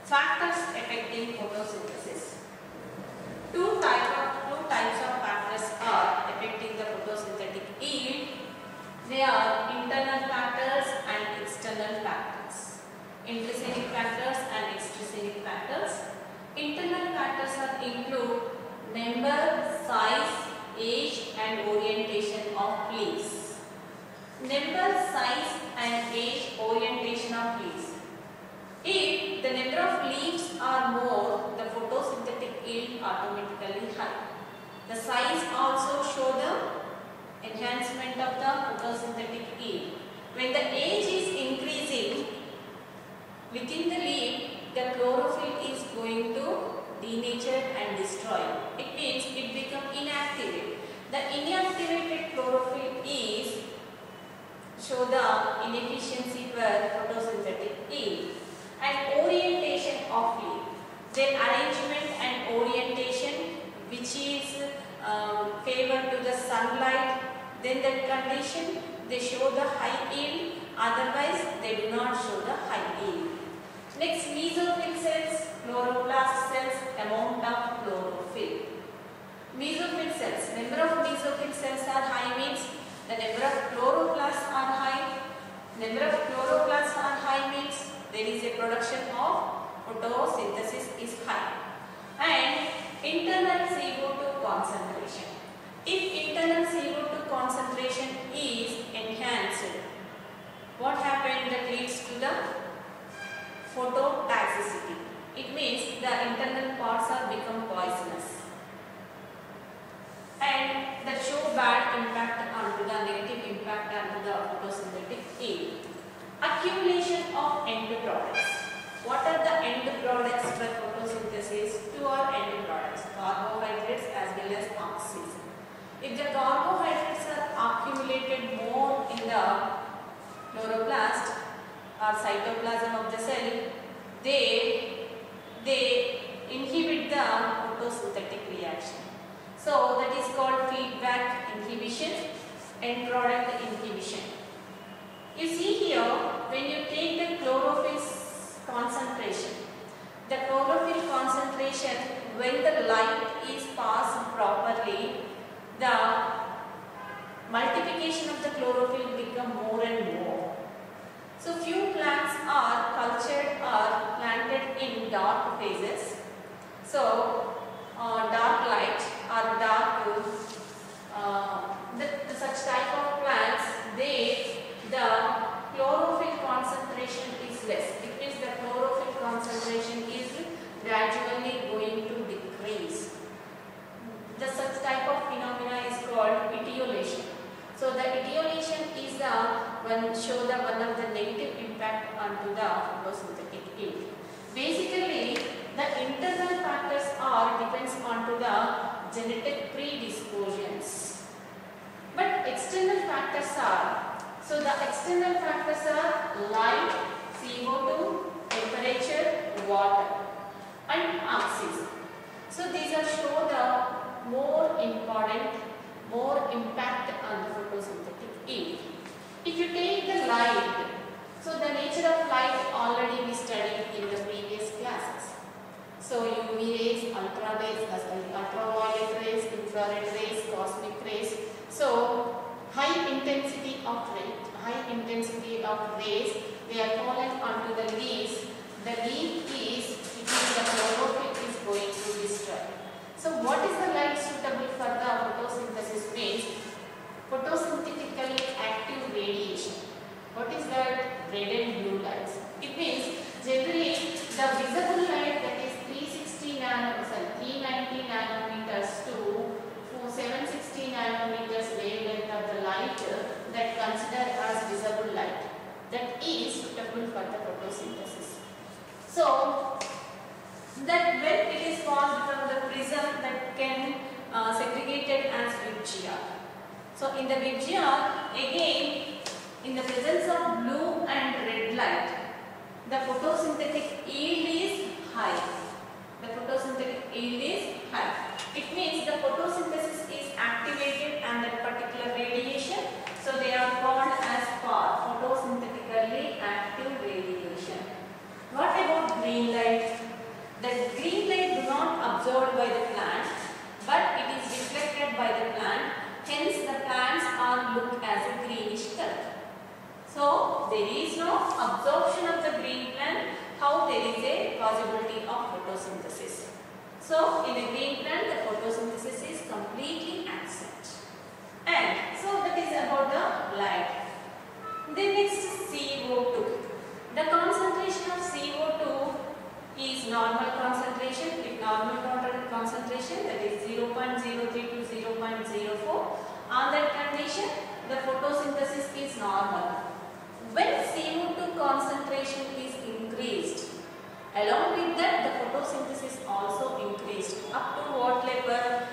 Factors affecting photosynthesis. Two types of factors are affecting the photosynthetic yield. They are internal factors and external factors. Intrinsic factors and extrinsic factors. Internal factors include number, size, age and orientation of leaves. Number, size and age orientation of leaves. If the number of leaves are more, the photosynthetic yield automatically high. The size also show the enhancement of the photosynthetic yield. When the age is increasing within the leaf, the chlorophyll is going to denature and destroy. It means it becomes inactive. The inactivated chlorophyll is show the inefficiency for photosynthetic yield. And orientation of leaf. Their arrangement and orientation which is favored to the sunlight, then that condition they show the high yield, otherwise they do not show the high yield. Next, mesophyll cells, chloroplast cells, amount of chlorophyll. Mesophyll cells, number of mesophyll cells are high means the number of chloroplasts are high. Number of chloroplasts are high means there is a production of photosynthesis is high. And internal CO2 concentration. If internal CO2 concentration is enhanced, what happens that leads to the phototoxicity? It means the internal parts are become poisonous. And that show bad impact onto the negative impact onto the photosynthetic yield. Accumulation of end products. What are the end products for photosynthesis? Two are end products, carbohydrates as well as oxygen. If the carbohydrates are accumulated more in the chloroplast or cytoplasm of the cell, they inhibit the photosynthetic reaction. So that is called feedback inhibition, end product inhibition. You see here, when you take the chlorophyll concentration, the chlorophyll concentration, when the light is passed properly, the multiplication of the chlorophyll become more and more. So few plants are cultured or planted in dark phases. So dark light or dark, such type of plants, the chlorophyll concentration is less. It means the chlorophyll concentration is gradually going to decrease. The such type of phenomena is called etiolation. So the etiolation is the one of the negative impact onto the photosynthetic yield. Basically, the internal factors depends onto the genetic predispositions. But external factors are, so the external factors are light, CO2, temperature, water and oxygen. So these are show the more important, more impact on the photosynthetic yield. If you take the light, so the nature of light already we studied in the previous classes. So UV rays, ultraviolet rays, infrared rays, cosmic rays. So high intensity of rays, they are fallen onto the leaves. The leaf is, the chlorophyll is going to destroy. So what is the light suitable for the photosynthesis means? Photosynthetically active radiation. What is that? Red and blue lights. It means generally the visible light, that is 390 nanometers to 760 nanometers wavelength of the light that considered as visible light, that is suitable for the photosynthesis. So that when it is passed from the prism, that can segregated as VIBGR. So in the VIBGR, again in the presence of blue and red light, the photosynthetic yield is high. The photosynthetic yield is high. It means the photosynthesis is activated and that particular radiation, so they are called as photosynthetically active radiation. What about green light? photosynthesis. So in the green plant, the photosynthesis is completely absent. And so that is about the light. Then next is CO2. The concentration of CO2 is normal concentration. If normal concentration, that is 0.03 to 0.04. On that condition, the photosynthesis is normal. When CO2 concentration is increased, along with that the photosynthesis also increased up to what level?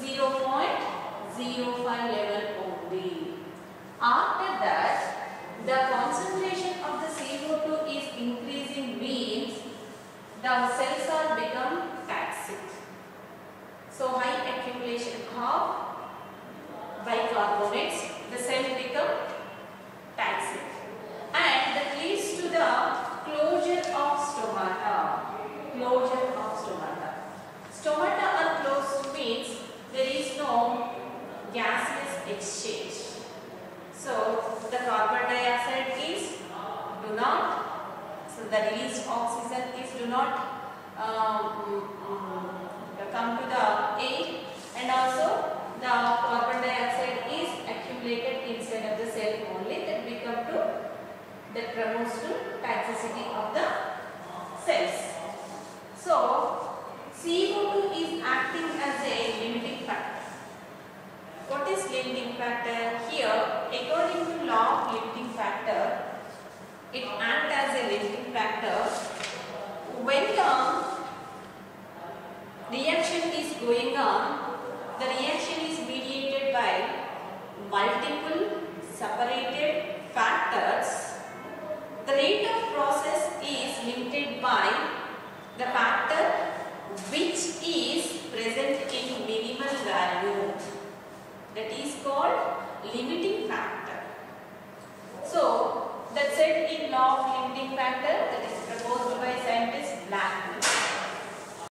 0.05 level only. After that, the concentration of the CO2 is increasing means the cells are become toxic. So high accumulation of bicarbonates, the cell become toxic, and that leads to the closure of stomata. Closure of stomata. Stomata are closed means there is no gaseous exchange. So the carbon dioxide is do not, so the released oxygen is do not come to the air, and also the carbon dioxide is accumulated inside of the cell only, that promotes to toxicity of the cells. So CO2 is acting as a limiting factor. What is limiting factor? Here, according to law of limiting factor, it acts as a limiting factor when the